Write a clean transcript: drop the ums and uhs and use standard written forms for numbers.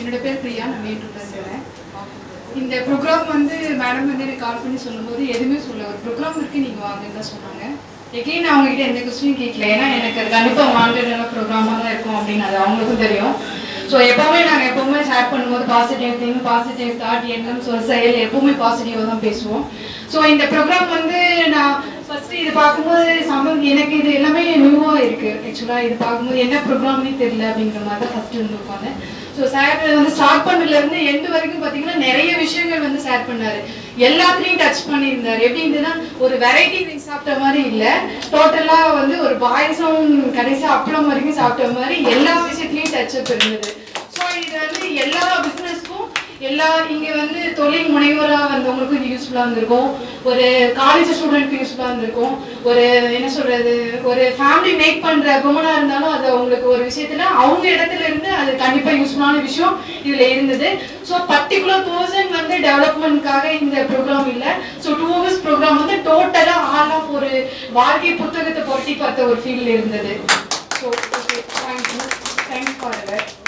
என்னோட பேர் பிரியா, நான் மேட்டூர்ல இருக்கேன். இந்த ப்ரோக்ராம் வந்து மேடம் வந்து எனக்கு கால் பண்ணி சொல்லும்போது எதுவுமே சொல்ல, ஒரு ப்ரோக்ராம் இருக்கு நீங்க வாங்கன்னு தான் சொன்னாங்க. எகைன் நான் அவங்ககிட்ட எந்த கொஸ்டினும் கேட்கல, ஏன்னா எனக்கு அது கண்டிப்பாக வாங்கின ப்ரோக்ராமாக தான் இருக்கும் அப்படின்னு அது அவங்களுக்கும் தெரியும். ஸோ நாங்கள் எப்போவுமே ஷேர் பண்ணும்போது பாசிட்டிவ் திங், பாசிட்டிவ் தாட், எண்ணம், சொல், செயல் எப்பவுமே பாசிட்டிவாக தான் பேசுவோம். ஸோ இந்த ப்ரோக்ராம் வந்து நான் ஃபர்ஸ்ட் இது பார்க்கும்போது எனக்கு இது எல்லாமே நியூவாக இருக்குது. ஆக்சுவலாக இது பார்க்கும்போது என்ன ப்ரோக்ராம்னே தெரியல அப்படிங்கிற மாதிரி தான் ஃபர்ஸ்ட் இருந்து உட்காந்து. ஸோ சார் வந்து ஸ்டார்ட் பண்ணதுலேருந்து எண்டு வரைக்கும் பார்த்தீங்கன்னா நிறைய விஷயங்கள் வந்து ஷேர் பண்ணார். எல்லாத்துலேயும் டச் பண்ணியிருந்தார். எப்படி இருந்ததுன்னா ஒரு வெரைட்டி ரைஸ் சாப்பிட்ட மாதிரி இல்லை, டோட்டலாக வந்து ஒரு பாயசம் கடைசியாக அப்பளம் வரைக்கும் சாப்பிட்ட மாதிரி எல்லா விஷயத்துலையும் டச்சப் இருந்தது. ஸோ இது வந்து எல்லா பிஸ்னஸ்க்கும் இங்கே வந்து தொழில் முனைவராக வந்தவங்களுக்கும் இது யூஸ்ஃபுல்லாக இருந்திருக்கும், ஒரு காலேஜ் ஸ்டூடெண்ட்க்கு யூஸ்ஃபுல்லாக இருந்திருக்கும், ஒரு என்ன சொல்கிறது, ஒரு ஃபேமிலி மேக் பண்ணுற உமனாக இருந்தாலும் அது அவங்களுக்கு ஒரு விஷயத்தில் அவங்க இடத்துல இருந்து அது கண்டிப்பாக யூஸ்ஃபுல்லான விஷயம் இதில் இருந்தது. ஸோ பர்டிகுலர் பர்சன் வந்து டெவலப்மெண்ட்காக இந்த ப்ரோக்ராம் இல்லை. ஸோ 2 hours ப்ரோக்ராம் வந்து டோட்டலாக ஆல் ஆஃப் ஒரு வாழ்க்கை புத்தகத்தை பொருட்டி பார்த்த ஒரு ஃபீல் இருந்தது. So okay, thank you for that.